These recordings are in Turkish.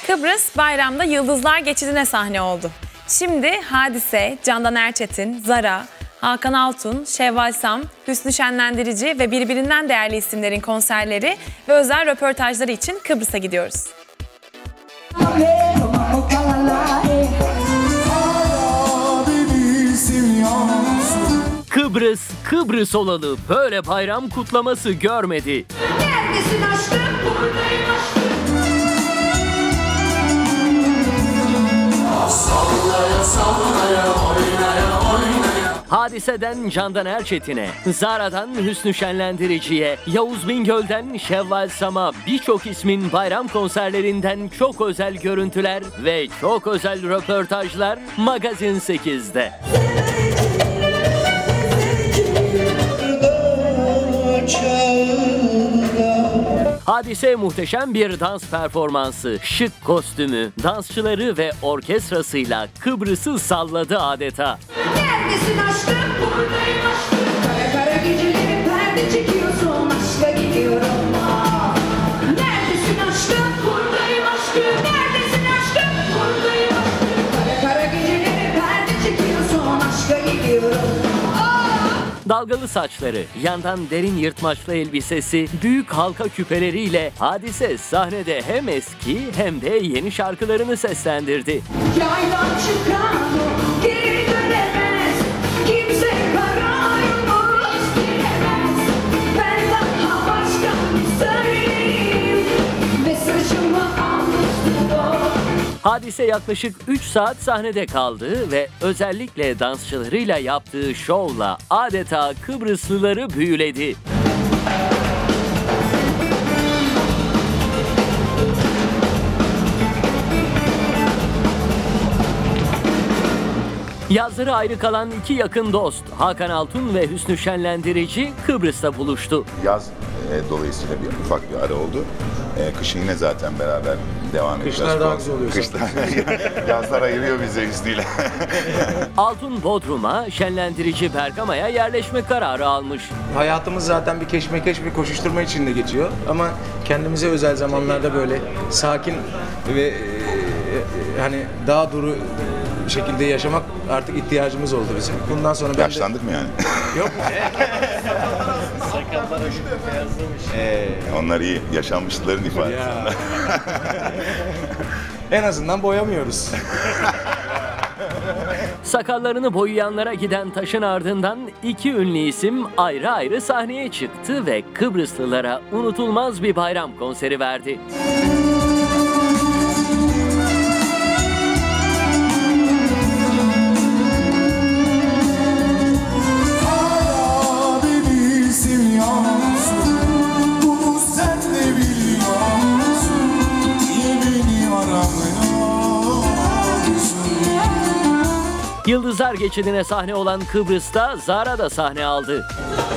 Kıbrıs bayramda Yıldızlar Geçidi'ne sahne oldu. Şimdi Hadise, Candan Erçetin, Zara, Hakan Altun, Şevval Sam, Hüsnü Şenlendirici ve birbirinden değerli isimlerin konserleri ve özel röportajları için Kıbrıs'a gidiyoruz. Kıbrıs olalı böyle bayram kutlaması görmedi. Neredesin aşkım? Buradayım aşkım. Sallaya sallaya oynaya oynaya. Hadise'den Candan Erçetin'e, Zara'dan Hüsnü Şenlendirici'ye, Yavuz Bingöl'den Şevval Sam'a birçok ismin bayram konserlerinden çok özel görüntüler ve çok özel röportajlar Magazin 8'de. Hadise muhteşem bir dans performansı, şık kostümü, dansçıları ve orkestrasıyla Kıbrıs'ı salladı adeta. Neredesin aşkım? Buradayım aşkım. Kara kara geceleri perde çekiyorsun. Aşka gidiyorum. Neredesin aşkım? Buradayım aşkım. Neredesin aşkım? Buradayım aşkım. Kara kara geceleri perde çekiyorsun. Aşka gidiyorum. Dalgalı saçları, yandan derin yırtmaçlı elbisesi, büyük halka küpeleriyle Hadise sahnede hem eski hem de yeni şarkılarını seslendirdi. Yaydan çıkan o geri dönemez. Kimse kararımı istemez. Ben daha başka söyleyeyim. Mesajımı almıştım o. Hadise yaklaşık 3 saat sahnede kaldı ve özellikle dansçılarıyla yaptığı şovla adeta Kıbrıslıları büyüledi. Yazları ayrı kalan iki yakın dost Hakan Altun ve Hüsnü Şenlendirici Kıbrıs'ta buluştu. Yaz dolayısıyla bir ufak bir ara oldu. Kışın yine zaten beraber devam edeceğiz. Kışlar daha güzel oluyor. Kışlar, yazlar ayırıyor bize Hüsnü'yle. Altun Bodrum'a, Şenlendirici Bergama'ya yerleşme kararı almış. Hayatımız zaten bir keşmekeş, bir koşuşturma içinde geçiyor. Ama kendimize özel zamanlarda böyle sakin ve hani daha duru şekilde yaşamak artık ihtiyacımız oldu bizim. Bundan sonra ben Yaşlandık mı yani? Yok mu? Sakallar aşırı beyazlamış. Onlar iyi. Yaşanmışlıkların ifadesi. Ya. En azından boyamıyoruz. Sakallarını boyayanlara giden taşın ardından iki ünlü isim ayrı ayrı sahneye çıktı ve Kıbrıslılara unutulmaz bir bayram konseri verdi. Yıldızlar Geçidi'ne sahne olan Kıbrıs'ta Zara da sahne aldı.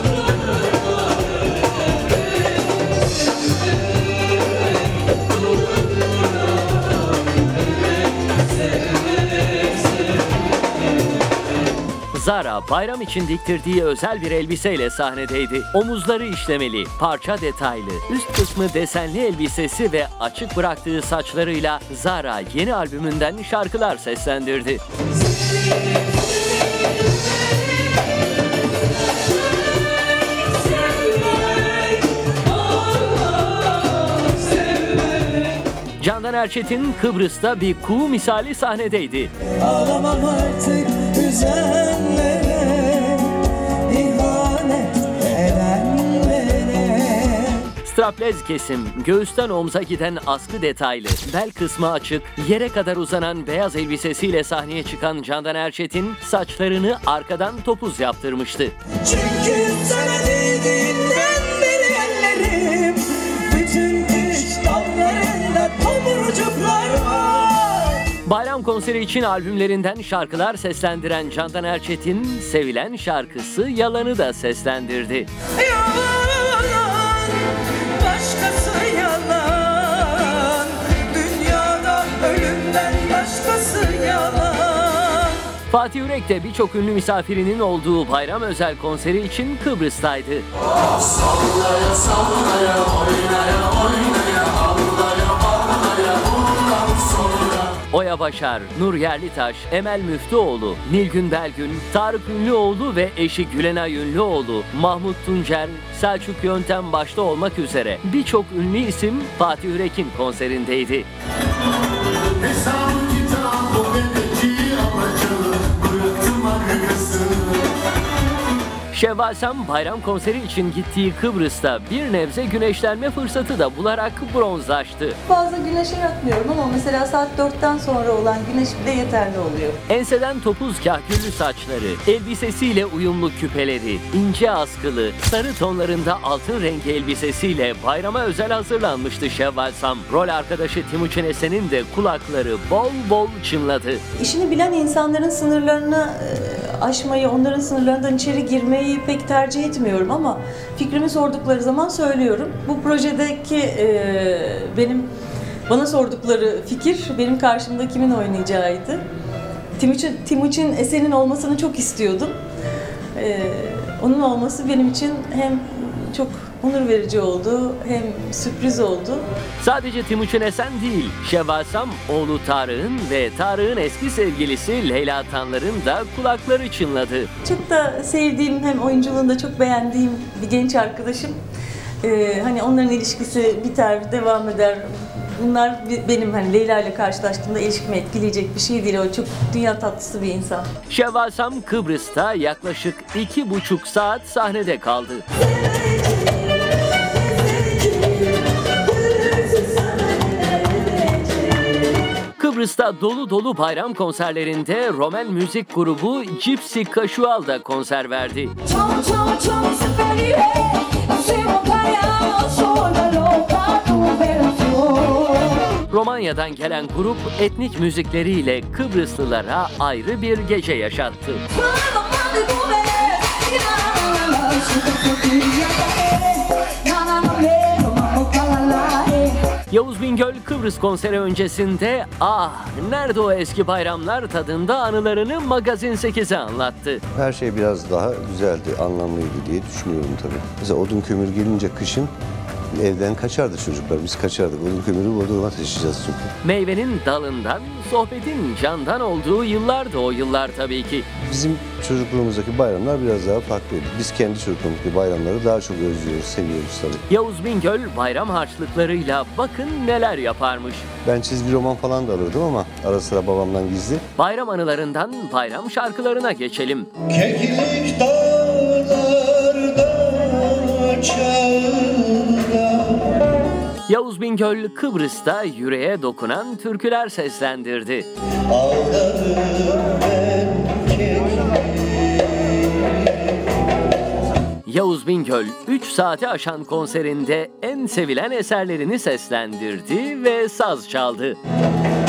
Zara bayram için diktirdiği özel bir elbiseyle sahnedeydi. Omuzları işlemeli, parça detaylı, üst kısmı desenli elbisesi ve açık bıraktığı saçlarıyla Zara yeni albümünden şarkılar seslendirdi. Candan Erçetin Kıbrıs'ta bir kuğu misali sahnedeydi. Ağlamam artık üzenlere, ihanet edenlere. Straplez kesim, göğüsten omza giden askı detaylı, bel kısmı açık, yere kadar uzanan beyaz elbisesiyle sahneye çıkan Candan Erçetin saçlarını arkadan topuz yaptırmıştı. Çünkü sana değdiğinden beri ellerim, bütün iş dallarında tomurcuklar var. Bayram konseri için albümlerinden şarkılar seslendiren Candan Erçetin, sevilen şarkısı Yalan'ı da seslendirdi. Yalan, başkası yalan, dünyada ölümden başkası yalan. Fatih Yürek de birçok ünlü misafirinin olduğu bayram özel konseri için Kıbrıs'taydı. Sallaya sallaya oynaya oynaya. Allaya allaya. Ulan Oya Başar, Nur Yerlitaş, Emel Müftüoğlu, Nilgün Belgün, Tarık Ünlüoğlu ve eşi Gülenay Ünlüoğlu, Mahmut Tuncer, Selçuk Yöntem başta olmak üzere birçok ünlü isim Fatih Ürek'in konserindeydi. Hesap kitap o dedeci alacağı bıraktım arkasını. Şevval Sam bayram konseri için gittiği Kıbrıs'ta bir nebze güneşlenme fırsatı da bularak bronzlaştı. Fazla güneşe yatmıyorum ama mesela saat 4'ten sonra olan güneş bile yeterli oluyor. Enseden topuz kahküllü saçları, elbisesiyle uyumlu küpeleri, ince askılı, sarı tonlarında altın rengi elbisesiyle bayrama özel hazırlanmıştı Şevval Sam. Rol arkadaşı Timuçin Esen'in de kulakları bol bol çınladı. İşini bilen insanların sınırlarını aşmayı, onların sınırlarından içeri girmeyi pek tercih etmiyorum ama fikrimi sordukları zaman söylüyorum. Bu projedeki bana sordukları fikir benim karşımda kimin oynayacağıydı. Timuçin Esen'in olmasını çok istiyordum. Onun olması benim için hem çok onur verici oldu hem sürpriz oldu. Sadece Timuçin Esen değil, Şevval Sam oğlu Tarık'ın ve Tarık'ın eski sevgilisi Leyla Tanlar'ın da kulakları çınladı. Çok da sevdiğim, hem oyunculuğunu da çok beğendiğim bir genç arkadaşım. Hani onların ilişkisi biter, devam eder. Bunlar benim hani Leyla ile karşılaştığımda ilişkimi etkileyecek bir şey değil. O çok dünya tatlısı bir insan. Şevval Sam Kıbrıs'ta yaklaşık 2,5 saat sahnede kaldı. Kıbrıs'ta dolu dolu bayram konserlerinde Roman müzik grubu Gypsy Casual da konser verdi. Romanya'dan gelen grup etnik müzikleriyle Kıbrıslılara ayrı bir gece yaşattı. Yavuz Bingöl Kıbrıs konseri öncesinde "Ah, nerede o eski bayramlar" tadında anılarını Magazin 8'e anlattı. Her şey biraz daha güzeldi, anlamlıydı diye düşünüyorum tabii. Mesela odun kömür gelince kışın evden kaçardı çocuklar, biz kaçardık. Odun kömürü Bodrum'a taşıyacağız çünkü. Meyvenin dalından, sohbetin candan olduğu yıllardı o yıllar tabii ki. Bizim çocukluğumuzdaki bayramlar biraz daha farklıydı. Biz kendi çocukluğumuzdaki bayramları daha çok özlüyoruz, seviyoruz tabii. Yavuz Bingöl bayram harçlıklarıyla bakın neler yaparmış. Ben çizgi roman falan da alırdım ama ara sıra babamdan gizli. Bayram anılarından bayram şarkılarına geçelim. Keklik dağlarda Yavuz Bingöl Kıbrıs'ta yüreğe dokunan türküler seslendirdi. Yavuz Bingöl 3 saati aşan konserinde en sevilen eserlerini seslendirdi ve saz çaldı.